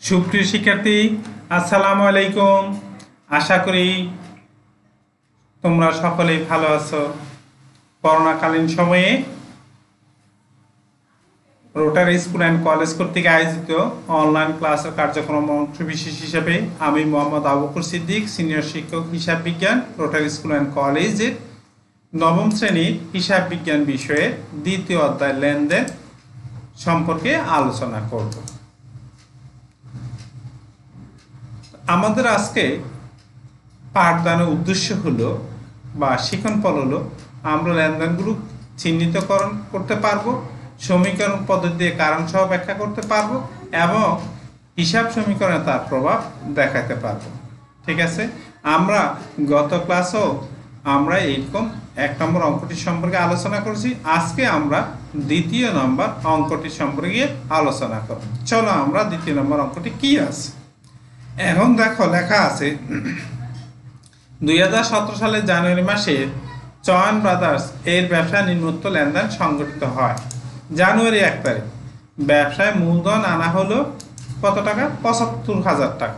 সুপ্রিয় শিক্ষার্থী, আসসালামু আলাইকুম। আশা করি তোমরা সকলেই ভালো আছো। করোনাকালীন সময়ে রোটারি স্কুল অ্যান্ড কলেজ কর্তৃক আয়োজিত অনলাইন ক্লাসের কার্যক্রম অংশবিশেষ হিসেবে আমি মোহাম্মদ আবু বকর সিদ্দিক, সিনিয়র শিক্ষক হিসাব বিজ্ঞান, রোটারি স্কুল অ্যান্ড কলেজের নবম শ্রেণীর হিসাব বিজ্ঞান বিষয়ের দ্বিতীয় অধ্যায় লেনদেন সম্পর্কে আলোচনা করব। আমাদের আজকে পাঠদানের উদ্দেশ্য হলো বা শিক্ষণফল হলো আমরা লেনদেনগুলো চিহ্নিতকরণ করতে পারবো, সমীকরণ পদ্ধতি দিয়ে কারণ সহ ব্যাখ্যা করতে পারবো এবং হিসাব সমীকরণে তার প্রভাব দেখাতে পারবো। ঠিক আছে, আমরা গত ক্লাসেও আমরা এইরকম 1 নম্বর অঙ্কটি সম্পর্কে আলোচনা করেছি। আজকে আমরা 2 নম্বর অঙ্কটি সম্পর্কে আলোচনা করব। চলো আমরা 2 নম্বর অঙ্কটি কি আছে। এখন দেখো লেখা আছে 2017 সালের জানুয়ারি মাসে চয়ন ব্রাদার্স এর ব্যবসায় নিম্নোক্ত লেনদেন সংঘটিত হয়। জানুয়ারি 1 তারিখ ব্যবসায় মূলধন আনা হলো কত টাকা? 75,000 টাকা।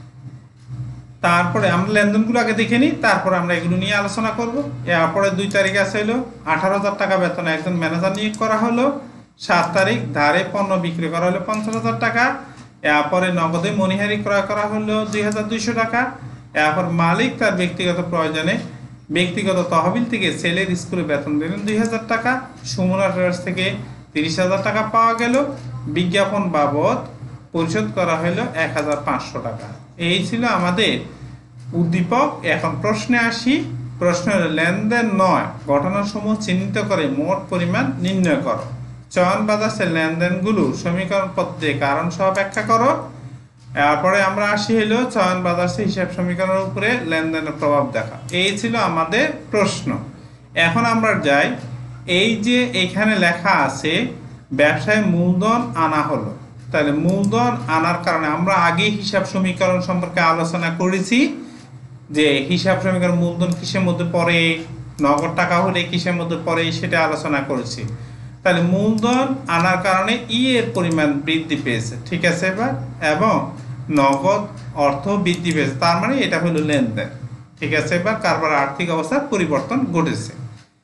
তারপরে আমরা লেনদেনগুলো আগে দেখে নিই, তারপরে আমরা এগুলো নিয়ে আলোচনা করব। এরপরে 2 তারিখ আছে হলো 18,000 টাকা বেতনে একজন ম্যানেজার নিয়োগ করা হলো। 7 তারিখ ধারে পণ্য বিক্রি করা হলো 50,000 টাকা। এরপরে নগদে মণিহারি ক্রয় করা হলো 2,200 টাকা। এরপর মালিক তার ব্যক্তিগত প্রয়োজনে ব্যক্তিগত তহবিল থেকে ছেলের স্কুলে বেতন দিলেন 2,000 টাকা। সুমনা ট্রেডার্স থেকে 30,000 টাকা পাওয়া গেল। বিজ্ঞাপন বাবদ পরিশোধ করা হলো 1,500 টাকা। এই ছিল আমাদের উদ্দীপক। এখন প্রশ্নে আসি। প্রশ্ন হলো লেনদেন 9 ঘটনাসমূহ চিহ্নিত করে মোট পরিমাণ নির্ণয় করো। চয়ন ব্রাদার্সের লেনদেনগুলো সমীকরণ পদ্ধতিতে কারণ সহ ব্যাখ্যা করো। এরপরে আমরা আসি হলো চয়ন ব্রাদার্সের হিসাব সমীকরণের উপরে লেনদেনের প্রভাব দেখা। এই ছিল আমাদের প্রশ্ন। এখন আমরা যাই, এই যে এখানে লেখা আছে ব্যবসায় মূলধন আনা হলো, তাহলে মূলধন আনার কারণে আমরা আগে হিসাব সমীকরণ সম্পর্কে আলোচনা করেছি যে হিসাব সমীকরণ মূলধন কিসের মধ্যে পড়ে, নগদ টাকা হলে কিসের মধ্যে পড়ে সেটা আলোচনা করেছি। তাহলে মূলধন আনার কারণে এর পরিমাণ বৃদ্ধি পেয়েছে, ঠিক আছে এবার, এবং নগদ অর্থ বৃদ্ধি পেয়েছে, তার মানে এটা হলো লেনদেন। ঠিক আছে, এবার কারবার আর্থিক অবস্থার পরিবর্তন ঘটেছে।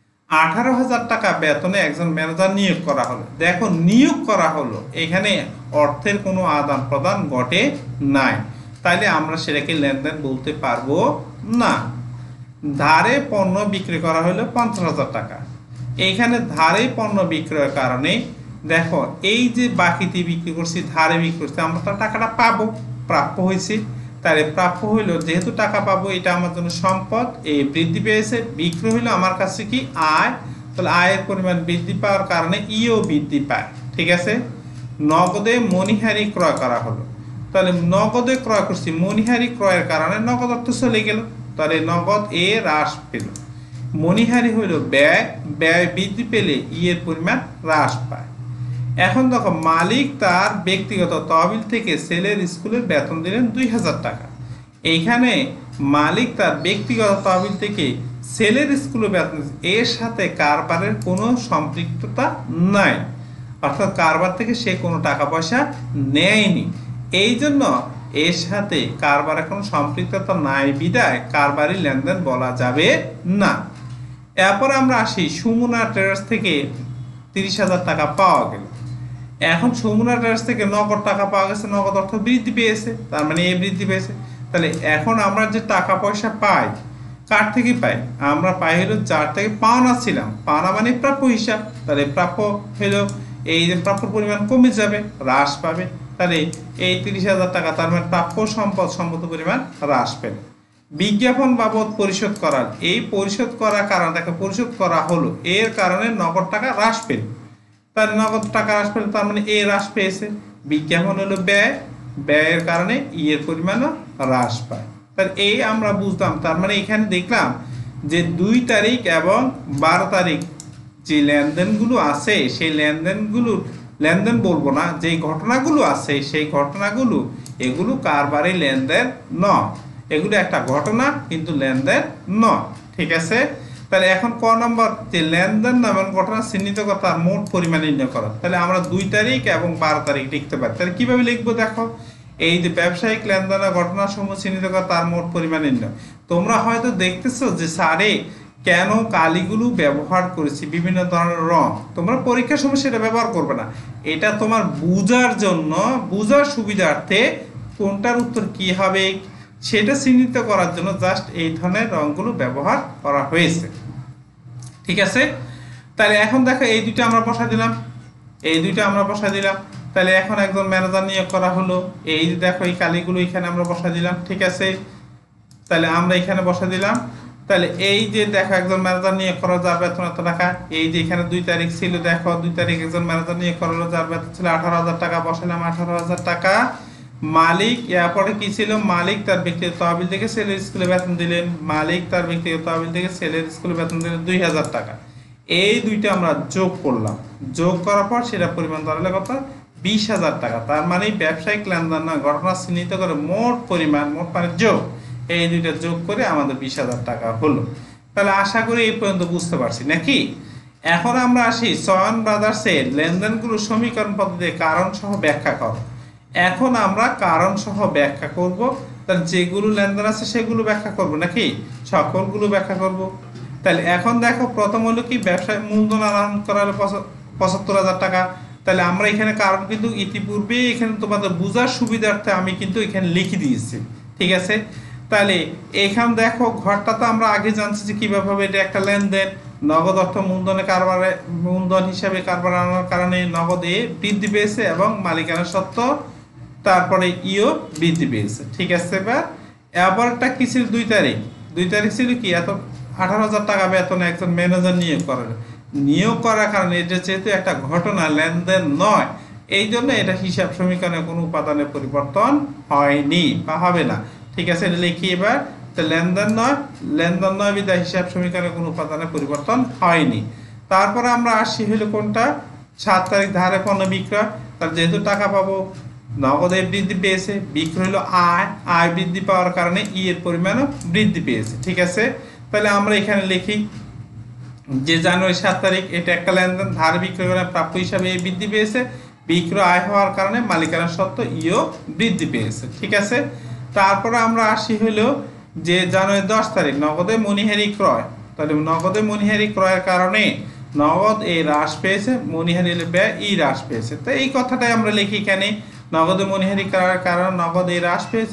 18,000 টাকা বেতনে একজন ম্যানেজার নিয়োগ করা হলো। দেখো নিয়োগ করা হলো, এখানে অর্থের কোনো আদান প্রদান ঘটে নাই, তাইলে আমরা সেটাকে লেনদেন বলতে পারবো না। ধারে পণ্য বিক্রি করা হলো 50,000 টাকা। এইখানে ধারে পণ্য বিক্রয়ের কারণে দেখো এই যে বাকিতে বিক্রি করছি, ধারে বিক্রি করছি, আমরা তো টাকাটা পাবো, প্রাপ্য হয়েছে। তাহলে প্রাপ্য হইলো, যেহেতু টাকা পাবো এটা আমার জন্য সম্পদ, এই বৃদ্ধি পেয়েছে। বিক্রয় হইলো আমার কাছে কি আয়, তাহলে আয়ের পরিমাণ বৃদ্ধি পাওয়ার কারণে ইও বৃদ্ধি পায়। ঠিক আছে, নগদে মণিহারি ক্রয় করা হলো, তাহলে নগদে ক্রয় করছি, মণিহারি ক্রয়ের কারণে নগদ অর্থ চলে গেল, তাহলে নগদ হ্রাস পেল। মণিহারি হইল ব্যয়, ব্যয় বৃদ্ধি পেলে এর পরিমাণ হ্রাস পায়। এখন দেখো মালিক তার ব্যক্তিগত তহবিল থেকে ছেলের স্কুলের বেতন দিলেন 2,000 টাকা। এইখানে মালিক তার ব্যক্তিগত তহবিল থেকে ছেলের স্কুলের বেতন, এর সাথে কারবারের কোনো সম্পৃক্ততা নাই, অর্থাৎ কারবার থেকে সে কোনো টাকা পয়সা নেয়নি। এই জন্য এর সাথে কারবারের কোনো সম্পৃক্ততা নাই বিদায় কারবারি লেনদেন বলা যাবে না। এরপর আমরা আসি সুমনা ট্রেডার্স থেকে 30,000 টাকা পাওয়া গেল। এখন সুমনা ট্রেডার্স থেকে নগদ টাকা পাওয়া গেছে, নগদ অর্থ বৃদ্ধি পেয়েছে, তার মানে এ বৃদ্ধি পেয়েছে। তাহলে এখন আমরা যে টাকা পয়সা পাই, কার থেকে পাই? আমরা পাই হলো যার থেকে পাওনা ছিলাম, পাওনা মানে প্রাপ্য হিসাব, তাহলে প্রাপ্য হলো এই যে প্রাপ্য পরিমাণ কমে যাবে, হ্রাস পাবে। তাহলে এই 30,000 টাকা তার মানে প্রাপ্য সম্পদ পরিমাণ হ্রাস পেল। বিজ্ঞাপন বাবদ পরিশোধ করার, এই পরিশোধ করার কারণে তাকে পরিশোধ করা হলো, এর কারণে নগদ টাকা হ্রাস পেল, তার নগদ টাকা হ্রাস পেল, তার মানে হ্রাস পেয়েছে। বিজ্ঞাপন হলো ব্যয়, ব্যয়ের কারণে এর পরিমাণও হ্রাস পায়। তাহলে এই আমরা বুঝলাম। তার মানে এখানে দেখলাম যে 2 তারিখ এবং 12 তারিখ যে লেনদেনগুলো আছে, সেই লেনদেনগুলোর লেনদেন বলবো না, যে ঘটনাগুলো আছে সেই ঘটনাগুলো এগুলো কারবারি লেনদেন নয়, এগুলো একটা ঘটনা কিন্তু লেনদেন নয়। ঠিক আছে, তাহলে এখন ক নম্বর যে লেনদেন এবং ঘটনা চিহ্নিত করা, তার মোট পরিমাণ নির্ণয় করা। তাহলে আমরা 2 তারিখ এবং 12 তারিখ লিখতে পারি। তাহলে কিভাবে লিখবো দেখো, এই যে ব্যবসায়িক লেনদেনের ঘটনাসমূহ চিহ্নিত করা তার মোট পরিমাণ নির্ণয়। তোমরা হয়তো দেখতেছো যে স্যারে কেন কালিগুলো ব্যবহার করেছি, বিভিন্ন ধরনের রং। তোমরা পরীক্ষার সময় সেটা ব্যবহার করবে না, এটা তোমার বুঝার জন্য, বুঝার সুবিধার্থে কোনটার উত্তর কি হবে সেটা চিহ্নিত করার জন্য জাস্ট এই ধরনের রংগুলো ব্যবহার করা হয়েছে। ঠিক আছে, তাহলে এখন দেখো এই দুইটা আমরা বসা দিলাম, এই দুইটা আমরা বসা দিলাম। তাহলে এখন একজন ম্যানেজার নিয়োগ করা হলো, এই যে দেখো এই কালিগুলো এখানে আমরা বসা দিলাম। ঠিক আছে, তাহলে আমরা এখানে বসা দিলাম। তাহলে এই যে দেখো একজন ম্যানেজার নিয়োগ করা, যার বেতন এত টাকা। এই যে এখানে 2 তারিখ ছিল, দেখো 2 তারিখ একজন ম্যানেজার নিয়োগ করা হলো, যার বেতন ছিল 18,000 টাকা, বসালাম 18,000 টাকা। মালিক, এরপরে কি ছিল, মালিক তার ব্যক্তিগত তহবিল থেকে ছেলের স্কুলে বেতন দিলেন, মালিক তার ব্যক্তিগত তহবিল থেকে ছেলের স্কুলে বেতন দিলেন 2,000 টাকা। এই দুইটা আমরা যোগ করলাম, যোগ করার পর সেটা পরিমাণ দাঁড়ালে কত, 20,000 টাকা। তার মানে ব্যবসায়িক লেনদেন ঘটনা চিহ্নিত করে মোট পরিমাণ, মোট মানে যোগ, এই দুইটা যোগ করে আমাদের 20,000 টাকা হলো। তাহলে আশা করি এই পর্যন্ত বুঝতে পারছি নাকি। এখন আমরা আসি সয়ন ব্রাদার্সের লেনদেনগুলো সমীকরণ পদ্ধতিতে কারণ সহ ব্যাখ্যা করো। এখন আমরা কারণ সহ ব্যাখ্যা করব। তাহলে যেগুলো লেনদেন আছে সেগুলো ব্যাখ্যা করব নাকি, সকলগুলো ব্যাখ্যা করব। তাহলে এখন দেখো প্রথম হলো কি, ব্যবসায় মূলধন আহরণ করা হলো 75,000 টাকা। তাহলে আমরা এখানে কারণ কিন্তু ইতিপূর্বে এখানে তোমাদের বোঝার সুবিধার্থে আমি কিন্তু এখানে লিখে দিয়েছি। ঠিক আছে, তাহলে এখানে দেখো ঘরটা তো আমরা আগে জানছি যে কিভাবে হবে, এটা একটা লেনদেন। নগদ অর্থ মূলধনে কারবারে, মূলধন হিসাবে কারবার আনার কারণে নগদে বৃদ্ধি পেয়েছে এবং মালিকানা সত্ত্ব তারপরে ইও বৃদ্ধি পেয়েছে। ঠিক আছে, এবারটা কি ছিল, 2 তারিখ, 2 তারিখ ছিল কি, এত 18,000 টাকা বেতনে একজন ম্যানেজার নিয়োগ করার কারণে এটা যেহেতু একটা ঘটনা, লেনদেন নয়, এই জন্য এটা হিসাব সমীকরণে কোনো উপাদানের পরিবর্তন হয়নি বা হবে না। ঠিক আছে, এটা লিখি এবার। তো লেনদেন নয় বিধায় হিসাব সমীকরণে কোনো উপাদানের পরিবর্তন হয়নি। তারপরে আমরা আসি হলো কোনটা, 7 তারিখ ধারে পণ্য বিক্রয়। তার যেহেতু টাকা পাবো, নগদে বৃদ্ধি পেয়েছে, বিক্রয় হলো আয় বৃদ্ধি পাওয়ার কারণে ই এর পরিমাণও বৃদ্ধি পেয়েছে। ঠিক আছে, তাহলে আমরা এখানে লিখি যে জানুয়ারি 7 তারিখ, এটা একটা লেনদেন, ধার বিক্রয় করে প্রাপ্য হিসাবে এই বৃদ্ধি পেয়েছে, বিক্রয় আয় হওয়ার কারণে মালিকানা সত্ত্ব ইও বৃদ্ধি পেয়েছে। ঠিক আছে, তারপরে আমরা আসি হলো যে জানুয়ারি 10 তারিখ, নগদে মণিহারি ক্রয়। তাহলে নগদে মণিহারি ক্রয়ের কারণে নগদ এ হ্রাস পেয়েছে, মণিহারি ব্যয় ই হ্রাস পেয়েছে। তো এই কথাটাই আমরা লিখি এখানে, নগদে মণিহারি ক্রয়ের কারণে নগদ এ হ্রাস পেয়েছে,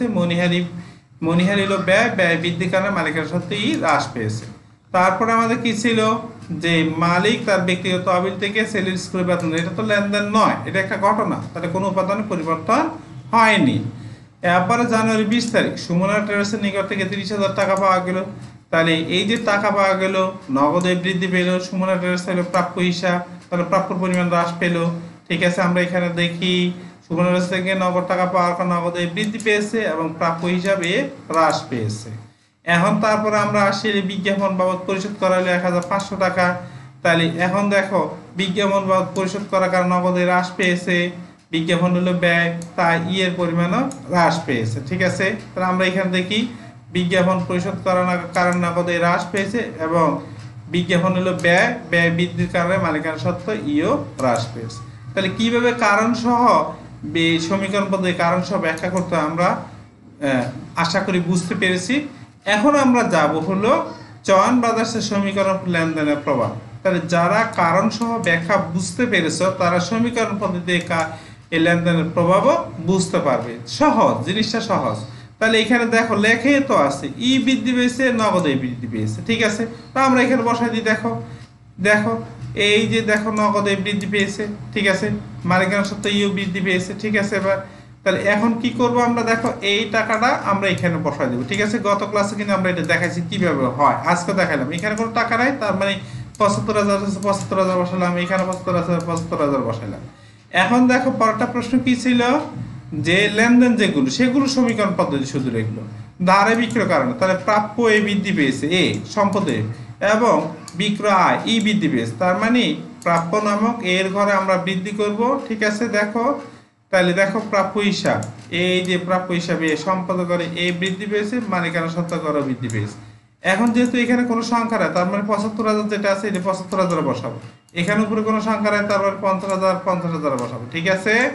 মণিহারি হলো ব্যয় বৃদ্ধির কারণে মালিকানা সত্ত্ব ই হ্রাস পেয়েছে। তারপরে আমাদের কি ছিল, যে মালিক তার ব্যক্তিগত তহবিল থেকে ছেলের স্কুলে বেতন, এটা তো লেনদেন নয়, এটা একটা ঘটনা, তাহলে কোনো উপাদানের পরিবর্তন হয়নি। এরপরে জানুয়ারি 20 তারিখ, সুমনা ট্রেডার্সের নিকট থেকে 30,000 টাকা পাওয়া গেল। তাহলে এই যে টাকা পাওয়া গেল, নগদে বৃদ্ধি পেল, সুমনা ট্রেডার্স হলো প্রাপ্য হিসাব, তাহলে প্রাপ্য পরিমাণ হ্রাস পেল। ঠিক আছে, আমরা এখানে দেখি সুমনা ট্রেডার্স থেকে নগদ টাকা পাওয়ার কারণে নগদে বৃদ্ধি পেয়েছে এবং প্রাপ্য হিসাবে হ্রাস পেয়েছে। এখন তারপরে আমরা আসি বিজ্ঞাপন বাবদ পরিশোধ করা হলো 1,500 টাকা। তাহলে এখন দেখো বিজ্ঞাপন বাবদ পরিশোধ করার কারণে নগদে হ্রাস পেয়েছে, বিজ্ঞাপন হলো ব্যয়, তাই ই এর পরিমাণও হ্রাস পেয়েছে। ঠিক আছে, তাহলে আমরা এখানে দেখি বিজ্ঞাপন পরিশোধ করার কারণে নগদে হ্রাস পেয়েছে এবং বিজ্ঞাপন হলো ব্যয় বৃদ্ধির কারণে মালিকানা সত্ত্ব ইও হ্রাস পেয়েছে। তাহলে কিভাবে কারণ সহ সমীকরণ পদ্ধতি কারণ সহ ব্যাখ্যা করতে আমরা আশা করি বুঝতে পেরেছি। এখন আমরা যাব হলো চয়ন ব্রাদার্সের সমীকরণ লেনদেনের প্রভাব। তাহলে যারা কারণ সহ ব্যাখ্যা বুঝতে পেরেছ তারা সমীকরণ পদ্ধতিতে এই লেনদেনের প্রভাবও বুঝতে পারবে। সহজ, জিনিসটা সহজ। তাহলে এখানে দেখো লেখে তো আছে ই বৃদ্ধি পেয়েছে, নগদে বৃদ্ধি পেয়েছে। ঠিক আছে, তো আমরা এখানে বসাই দিই। দেখো এই যে দেখো নগদে বৃদ্ধি পেয়েছে। ঠিক আছে, মালিকানা সত্ত্ব ইও বৃদ্ধি পেয়েছে। ঠিক আছে, এবার তাহলে এখন কি করব আমরা, দেখো এই টাকাটা আমরা এখানে বসাই দেবো। ঠিক আছে, গত ক্লাসে কিন্তু আমরা এটা দেখাইছি কিভাবে হয়, আজকে দেখাইলাম। এখানে কোনো টাকা নাই, তার মানে 75,000 75,000 বসালাম, এখানে 75,000 বসাইলাম। এখন দেখো পরেরটা প্রশ্ন কি ছিল, যে লেনদেন যেগুলো সেগুলো সমীকরণ পদ্ধতি শুধু লিখলো। ধারে বিক্রয় কারণে, তাহলে প্রাপ্য এ বৃদ্ধি পেয়েছে, এ সম্পদে, এবং বিক্রয় আয় ই বৃদ্ধি পেয়েছে, তার মানে প্রাপ্য নামক এর ঘরে আমরা বৃদ্ধি করব। ঠিক আছে, দেখো তাহলে দেখো প্রাপ্য হিসাব, এই যে প্রাপ্য হিসাবে সম্পদ করে এ বৃদ্ধি পেয়েছে, মালিকানা সত্ত্ব করে বৃদ্ধি পেয়েছে। এখন যেহেতু এখানে কোনো সংখ্যা নাই, তার মানে 75,000 যেটা আছে এটা 75,000 বসাবো। এখানে উপরে কোনো সংখ্যা নাই, তার মানে 50,000 বসাবো। ঠিক আছে,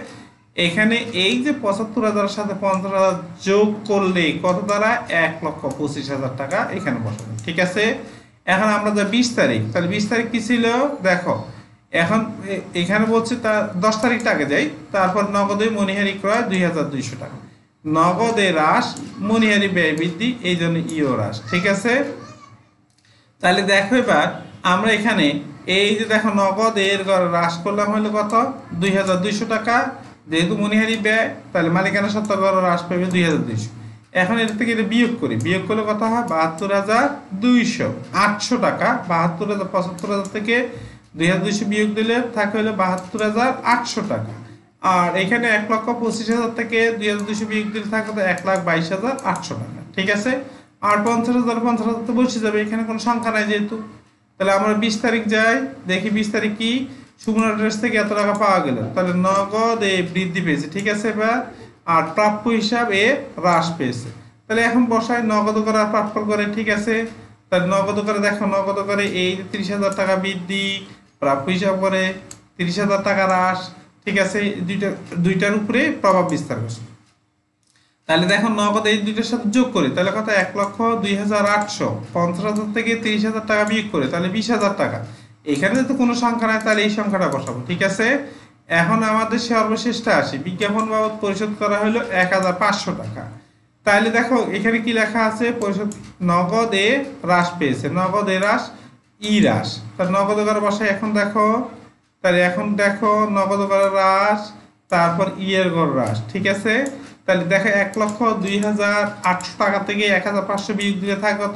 এখানে এই যে ৭৫,০০০ সাথে ৫০,০০০ যোগ করলে কত দ্বারা ১,২৫,০০০ টাকা এখানে বসাবো। ঠিক আছে, এখন আমরা যে ২০ তারিখ, তাহলে ২০ তারিখ কি ছিল দেখো, এখন এখানে বলছে তার ১০ তারিখটা আগে যাই, তারপর নগদে মণিহারি ক্রয় ২,২০০ টাকা, নগদে হ্রাস মণিহারি ব্যয় বৃদ্ধি, এই জন্য ইও হ্রাস। ঠিক আছে, তাহলে দেখো এবার আমরা এখানে এই যে দেখো নগদের হ্রাস করলাম হলো কত ২,২০০ টাকা, যেহেতু মণিহারি ব্যয় তাহলে মালিকানা সত্ত্ব হ্রাস পাবে ২,২০০। এখন এর থেকে এটা বিয়োগ করি, বিয়োগ করলে কত হয় ৭২,২০০, ৮০০ টাকা। ৭৫,০০০ থেকে ২,২০০ বিয়োগ দিলে থাকে হলো ৭২,৮০০ টাকা। আর এখানে ১,২৫,০০০ থেকে ২,২০০ বিয়োগ দিলে থাকে তো ১,২২,৮০০ টাকা। ঠিক আছে, আর ৫০,০০০ তো বসে যাবে, এখানে কোনো সংখ্যা নাই যেহেতু। তাহলে আমরা ২০ তারিখ যাই, দেখি ২০ তারিখ কি শুকনো ড্রেস থেকে এত টাকা পাওয়া গেল, তাহলে নগদ এ বৃদ্ধি পেয়েছে। ঠিক আছে, এবার আর প্রাপ্য হিসাব এ হ্রাস পেয়েছে। তাহলে এখন বসায় নগদ করে আর প্রাপ্য করে। ঠিক আছে, তাহলে নগদ করে দেখো, নগদ করে এই ৩০,০০০ টাকা বৃদ্ধি, প্রাপ্য হিসাব করে ৩০,০০০ টাকা হ্রাস। ঠিক আছে, দুইটার উপরে প্রভাব বিস্তার করছে। তাহলে দেখো নগদ এই দুইটার সাথে যোগ করি, তাহলে কত ১,২,৮০০, ৫০,০০০ থেকে ৩০,০০০ টাকা বিয়োগ করে তাহলে ২০,০০০ টাকা। এখানে তো কোনো সংখ্যা নাই, তাহলে এই সংখ্যাটা বসাবো। ঠিক আছে, এখন আমাদের সর্বশেষটা আসি, বিজ্ঞাপন বাবদ পরিশোধ করা হলো ১,৫০০ টাকা। তাহলে দেখো এখানে কি লেখা আছে, পরিশোধ নগদে হ্রাস পেয়েছে, নগদে হ্রাস ই হ্রাস, তাহলে নগদ করে বসাই। এখন দেখো, তাহলে এখন দেখো নগদ করে হ্রাস, তারপর ইয়ের গড় হ্রাস। ঠিক আছে, তাহলে দেখো ১,০২,৮০০ টাকা থেকে ১,৫০০ বিয়োগ দিলে থাকে কত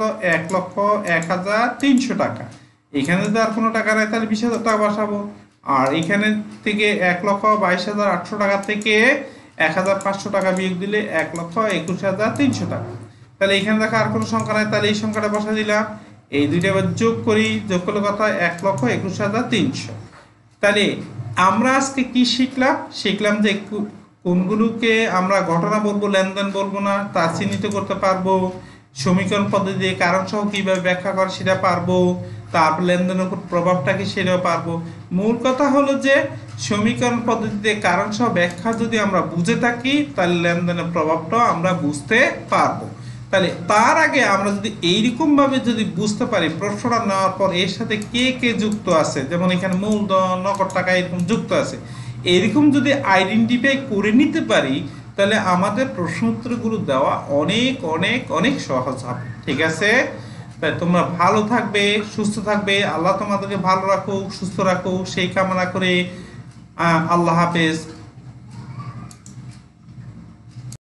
১,০১,৩০০ টাকা। এখানে যদি আর কোনো টাকা নেই তাহলে ২০,০০০ টাকা বসাবো। আর এখানে থেকে ১,২২,৮০০ টাকা থেকে ১,৫০০ টাকা বিয়োগ দিলে ১,২১,৩০০ টাকা। তাহলে এখানে দেখো আর কোনো সংখ্যা নাই, তাহলে এই সংখ্যাটা বসা দিলাম। এই দুইটা আবার যোগ করি, যোগ করলে কত ১,২১,৩০০। তাহলে আমরা আজকে কি শিখলাম, শিখলাম যে কোনগুলোকে আমরা ঘটনা বলবো, লেনদেন বলবো না, তা চিহ্নিত করতে পারবো। সমীকরণ পদ্ধতি কারণ সহ কিভাবে ব্যাখ্যা করে সেটা পারবো, তারপর লেনদেনের উপর প্রভাবটা কি সেটাও পারবো। মূল কথা হলো যে সমীকরণ পদ্ধতিতে কারণ সহ ব্যাখ্যা যদি আমরা বুঝে থাকি তাহলে লেনদেনের প্রভাবটাও আমরা বুঝতে পারবো। তাহলে তার আগে আমরা যদি এইরকম ভাবে যদি বুঝতে পারি, প্রশ্নটা নেওয়ার পর এর সাথে কে কে যুক্ত আছে, যেমন এখানে মূলধন, নগদ টাকা এরকম যুক্ত আছে, এরকম যদি আইডেন্টিফাই করে নিতে পারি তাহলে আমাদের প্রশ্ন উত্তরগুলো দেওয়া অনেক অনেক অনেক সহজ হবে। ঠিক আছে, তাই তোমরা ভালো থাকবে, সুস্থ থাকবে, আল্লাহ তোমাদেরকে ভালো রাখুক, সুস্থ রাখুক, সেই কামনা করে আল্লাহ হাফেজ।